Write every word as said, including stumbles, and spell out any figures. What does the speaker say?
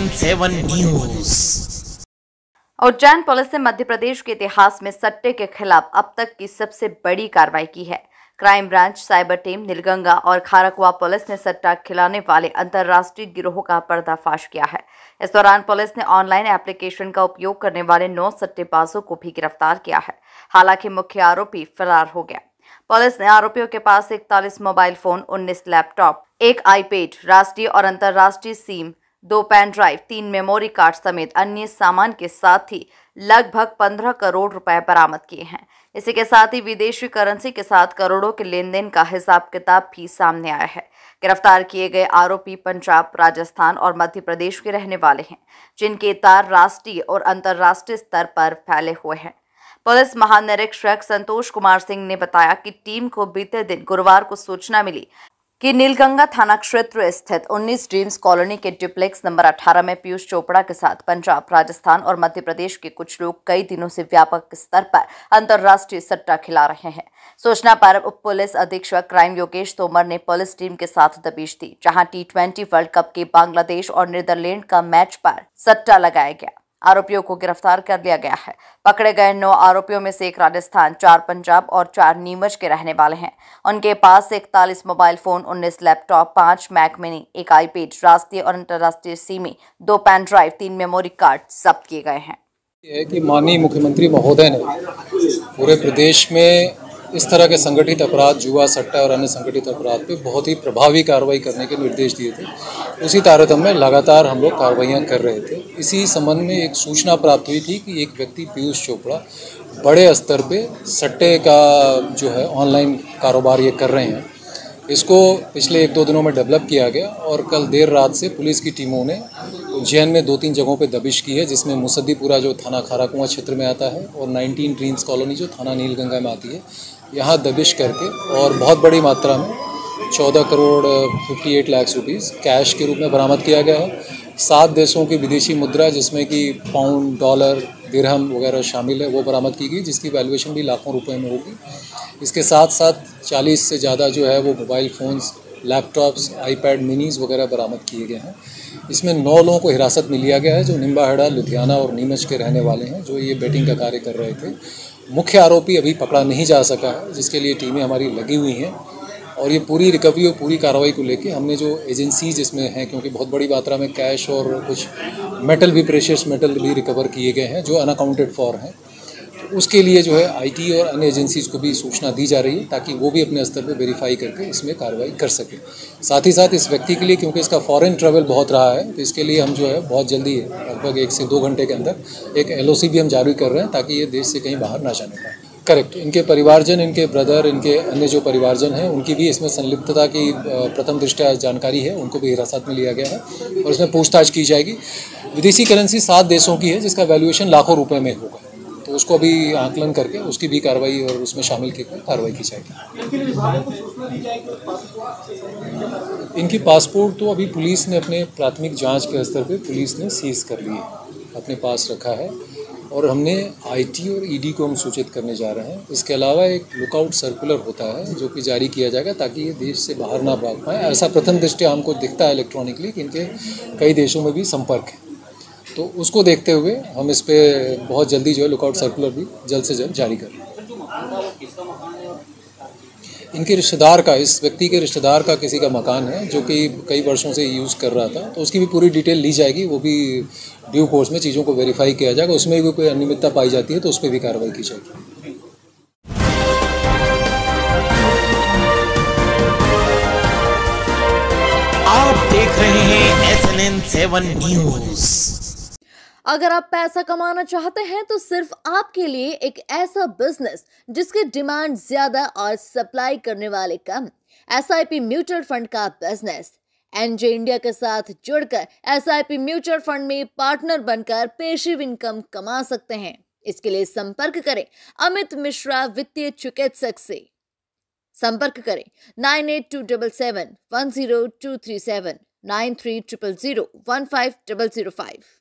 N seven news. Ujjain police ने मध्य प्रदेश के इतिहास में सट्टे के खिलाफ अब तक की सबसे बड़ी कार्रवाई की है। Crime branch, cyber team, Neelganga और खारकुआ पुलिस ने सट्टा खिलाने वाले अंतर्राष्ट्रीय गिरोह का पर्दाफाश किया है। इस दौरान पुलिस ने ऑनलाइन एप्लीकेशन का उपयोग करने वाले नौ सट्टेबाजों को भी गिरफ्तार किया है। हालांकि मुख्य आरोपी फरार हो गया। पुलिस ने आरोपियों के पास इकतालीस मोबाइल फोन, उन्नीस लैपटॉप, एक आईपैड, राष्ट्रीय और अंतर्राष्ट्रीय सिम, दो पेन ड्राइव, तीन मेमोरी कार्ड समेत अन्य सामान के साथ ही लगभग पंद्रह करोड़ रुपए बरामद किए हैं। इसी के साथ ही विदेशी करेंसी के साथ करोड़ों के लेन देन का हिसाब किताब भी सामने आया है। गिरफ्तार किए गए आरोपी पंजाब, राजस्थान और मध्य प्रदेश के रहने वाले हैं, जिनके तार राष्ट्रीय और अंतर्राष्ट्रीय स्तर पर फैले हुए हैं। पुलिस महानिरीक्षक संतोष कुमार सिंह ने बताया कि टीम को बीते दिन गुरुवार को सूचना मिली कि नीलगंगा थाना क्षेत्र स्थित उन्नीस ड्रीम्स कॉलोनी के डुप्लेक्स नंबर अठारह में पीयूष चोपड़ा के साथ पंजाब, राजस्थान और मध्य प्रदेश के कुछ लोग कई दिनों से व्यापक स्तर पर अंतर्राष्ट्रीय सट्टा खिला रहे हैं। सूचना पर उप पुलिस अधीक्षक क्राइम योगेश तोमर ने पुलिस टीम के साथ दबिश दी, जहां टी ट्वेंटी वर्ल्ड कप के बांग्लादेश और नीदरलैंड का मैच पर सट्टा लगाया गया। आरोपियों को गिरफ्तार कर लिया गया है। पकड़े गए नौ आरोपियों में से एक राजस्थान, चार पंजाब और चार नीमच के रहने वाले हैं। उनके पास से इकतालीस मोबाइल फोन, उन्नीस लैपटॉप, पांच मैक मिनी, एक आईपैड, राष्ट्रीय और अंतर्राष्ट्रीय सिम, दो पेन ड्राइव, तीन मेमोरी कार्ड जब्त किए गए हैं। है कि माननीय मुख्यमंत्री महोदय ने पूरे प्रदेश में इस तरह के संगठित अपराध, जुआ, सट्टा और अन्य संगठित अपराध पे बहुत ही प्रभावी कार्रवाई करने के निर्देश दिए थे। उसी तारतम्य में लगातार हम लोग कार्रवाइयाँ कर रहे थे। इसी संबंध में एक सूचना प्राप्त हुई थी कि एक व्यक्ति पीयूष चोपड़ा बड़े स्तर पे सट्टे का जो है ऑनलाइन कारोबार ये कर रहे हैं। इसको पिछले एक दो दिनों में डेवलप किया गया और कल देर रात से पुलिस की टीमों ने उज्जैन में दो तीन जगहों पे दबिश की है, जिसमें मुसद्दीपुरा जो थाना खाराकुआ क्षेत्र में आता है और नाइनटीन ड्रीम्स कॉलोनी जो थाना नीलगंगा में आती है, यहाँ दबिश करके और बहुत बड़ी मात्रा में चौदह करोड़ अट्ठावन लाख रुपीस कैश के रूप में बरामद किया गया है। सात देशों की विदेशी मुद्रा जिसमें कि पाउंड, डॉलर, दिरहम वगैरह शामिल है, वो बरामद की गई, जिसकी वैल्यूएशन भी लाखों रुपए में होगी। इसके साथ साथ चालीस से ज़्यादा जो है वो mobile phones, laptops, iPad minis वगैरह बरामद किए गए हैं। इसमें नौ लोगों को हिरासत में लिया गया है, जो निम्बाहेड़ा, लुधियाना और नीमच के रहने वाले हैं, जो ये बेटिंग का कार्य कर रहे थे। मुख्य आरोपी अभी पकड़ा नहीं जा सका है, जिसके लिए टीमें हमारी लगी हुई हैं और ये पूरी रिकवरी और पूरी कार्रवाई को लेके हमने जो एजेंसीज इसमें हैं, क्योंकि बहुत बड़ी मात्रा में कैश और कुछ मेटल भी, प्रेशियस मेटल भी रिकवर किए गए हैं जो अनअकाउंटेड फॉर हैं, तो उसके लिए जो है आईटी और अन्य एजेंसीज को भी सूचना दी जा रही है ताकि वो भी अपने स्तर पर वेरीफाई करके इसमें कार्रवाई कर सके। साथ ही साथ इस व्यक्ति के लिए, क्योंकि इसका फॉरेन ट्रैवल बहुत रहा है, तो इसके लिए हम जो है बहुत जल्दी लगभग एक से दो घंटे के अंदर एक एलओसी भी हम जारी कर रहे हैं ताकि ये देश से कहीं बाहर ना जाने पाए। करेक्ट। इनके परिवारजन, इनके ब्रदर, इनके अन्य जो परिवारजन हैं, उनकी भी इसमें संलिप्तता की प्रथम दृष्टया जानकारी है, उनको भी हिरासत में लिया गया है और इसमें पूछताछ की जाएगी। विदेशी करेंसी सात देशों की है, जिसका वैल्यूएशन लाखों रुपए में होगा, तो उसको अभी आंकलन करके उसकी भी कार्रवाई और उसमें शामिल की कार्रवाई की जाएगी। इनकी पासपोर्ट तो अभी पुलिस ने अपने प्राथमिक जांच के स्तर पे पुलिस ने सीज कर लिए, अपने पास रखा है और हमने आईटी और ईडी को हम सूचित करने जा रहे हैं। इसके अलावा एक लुकआउट सर्कुलर होता है जो कि जारी किया जाएगा ताकि ये देश से बाहर ना भाग पाए। ऐसा प्रथम दृष्टया हमको दिखता है इलेक्ट्रॉनिकली कि इनके कई देशों में भी संपर्क है, तो उसको देखते हुए हम इस पर बहुत जल्दी जो है लुकआउट सर्कुलर भी जल्द से जल्द जारी कर रहे हैं। इनके रिश्तेदार का, इस व्यक्ति के रिश्तेदार का किसी का मकान है जो कि कई वर्षों से यूज़ कर रहा था, तो उसकी भी पूरी डिटेल ली जाएगी। वो भी ड्यू कोर्स में चीज़ों को वेरीफाई किया जाएगा। उसमें भी कोई अनियमितता पाई जाती है तो उस पर भी कार्रवाई की जाएगी। आप देख रहे हैं S N N seven news. अगर आप पैसा कमाना चाहते हैं तो सिर्फ आपके लिए एक ऐसा बिजनेस जिसकी डिमांड ज्यादा और सप्लाई करने वाले कम, एसआईपी म्यूचुअल फंड का बिजनेस। एनजे इंडिया के साथ जुड़कर एसआईपी म्यूचुअल फंड में पार्टनर बनकर पेशिव इनकम कमा सकते हैं। इसके लिए संपर्क करें अमित मिश्रा वित्तीय चिकित्सक से। संपर्क करें nine eight two seven seven one zero two three seven, nine three zero zero one five zero zero five.